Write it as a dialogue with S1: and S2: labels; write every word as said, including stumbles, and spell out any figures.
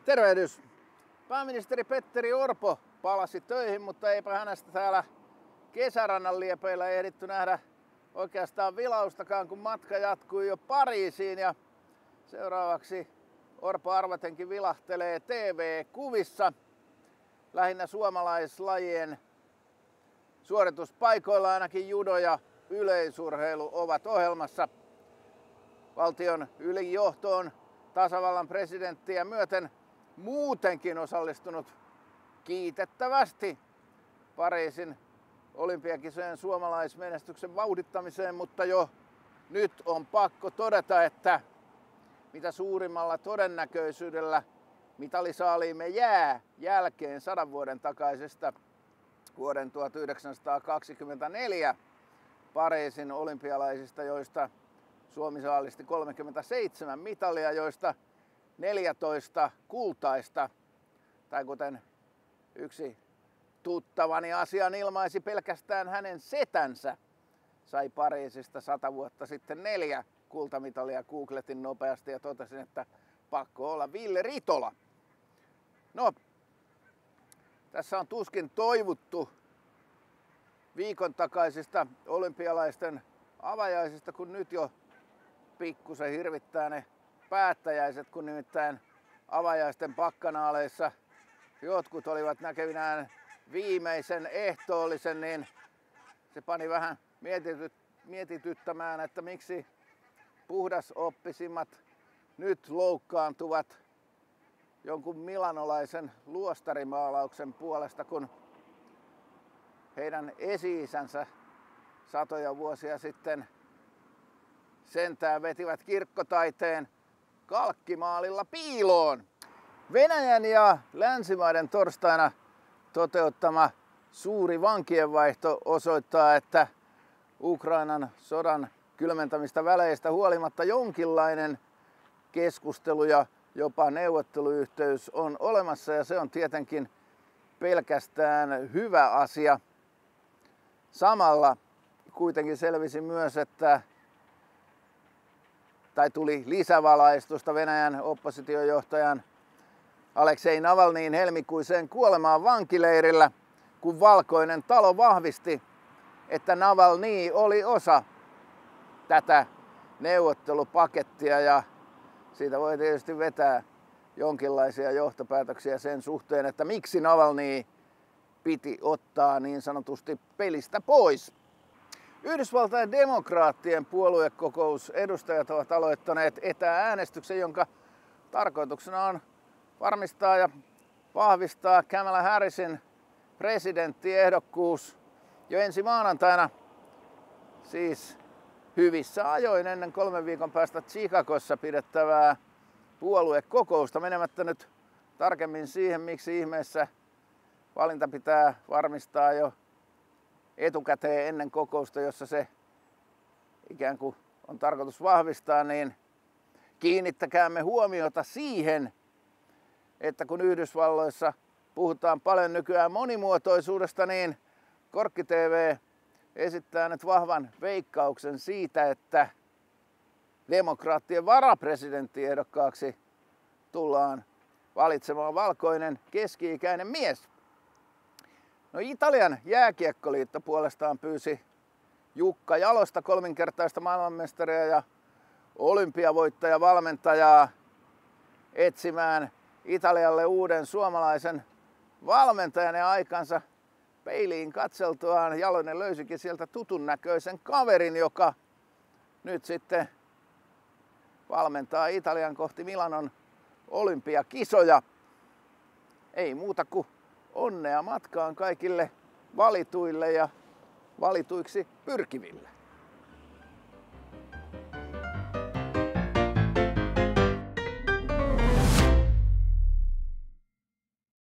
S1: Tervehdys! Pääministeri Petteri Orpo palasi töihin, mutta eipä hänestä täällä kesärannan liepeillä ehditty nähdä oikeastaan vilaustakaan, kun matka jatkui jo Pariisiin. Ja seuraavaksi Orpo arvatenkin vilahtelee T V-kuvissa. Lähinnä suomalaislajien suorituspaikoilla ainakin judo ja yleisurheilu ovat ohjelmassa. Valtion ylijohto on tasavallan presidenttiä myöten muutenkin osallistunut kiitettävästi Pariisin olympiakisojen suomalaismenestyksen vauhdittamiseen, mutta jo nyt on pakko todeta, että mitä suurimmalla todennäköisyydellä mitalisaaliimme jää jälkeen sadan vuoden takaisesta vuoden tuhatyhdeksänsataakaksikymmentäneljä Pariisin olympialaisista, joista Suomi saalisti kolmekymmentäseitsemän mitalia, joista neljätoista kultaista, tai kuten yksi tuttavani asian ilmaisi, pelkästään hänen setänsä sai Pariisista sata vuotta sitten neljä kultamitalia. Googletin nopeasti ja totesin, että pakko olla Ville Ritola. No, tässä on tuskin toivuttu viikon takaisista olympialaisten avajaisista, kun nyt jo pikkusen hirvittää ne päättäjäiset, kun nimittäin avajaisten pakkanaaleissa jotkut olivat näkevinään viimeisen ehtoollisen, niin se pani vähän mietityt, mietityttämään, että miksi puhdasoppisimmat nyt loukkaantuvat jonkun milanolaisen luostarimaalauksen puolesta, kun heidän esi-isänsä satoja vuosia sitten sentään vetivät kirkkotaiteen kalkkimaalilla piiloon. Venäjän ja länsimaiden torstaina toteuttama suuri vankienvaihto osoittaa, että Ukrainan sodan kylmentämistä väleistä huolimatta jonkinlainen keskustelu ja jopa neuvotteluyhteys on olemassa, ja se on tietenkin pelkästään hyvä asia. Samalla kuitenkin selvisi myös, että tai tuli lisävalaistusta Venäjän oppositiojohtajan Aleksei Navalnyin helmikuiseen kuolemaan vankileirillä, kun Valkoinen talo vahvisti, että Navalny oli osa tätä neuvottelupakettia, ja siitä voi tietysti vetää jonkinlaisia johtopäätöksiä sen suhteen, että miksi Navalny piti ottaa niin sanotusti pelistä pois. Yhdysvaltain demokraattien puoluekokous edustajat ovat aloittaneet etääänestyksen, jonka tarkoituksena on varmistaa ja vahvistaa Kamala Harrisin presidenttiehdokkuus jo ensi maanantaina, siis hyvissä ajoin ennen kolmen viikon päästä Chicagossa pidettävää puoluekokousta, menemättä nyt tarkemmin siihen, miksi ihmeessä valinta pitää varmistaa jo etukäteen ennen kokousta, jossa se ikään kuin on tarkoitus vahvistaa, niin kiinnittäkäämme huomiota siihen, että kun Yhdysvalloissa puhutaan paljon nykyään monimuotoisuudesta, niin Korkki T V esittää nyt vahvan veikkauksen siitä, että demokraattien varapresidenttiehdokkaaksi tullaan valitsemaan valkoinen keski-ikäinen mies. No, Italian jääkiekkoliitto puolestaan pyysi Jukka Jalosta, kolminkertaista maailmanmestaria ja olympiavoittajavalmentajaa, etsimään Italialle uuden suomalaisen valmentajan, ja aikansa peiliin katseltuaan Jalonen löysikin sieltä tutun näköisen kaverin, joka nyt sitten valmentaa Italian kohti Milanon olympiakisoja. Ei muuta kuin onnea matkaan kaikille valituille ja valituiksi pyrkiville.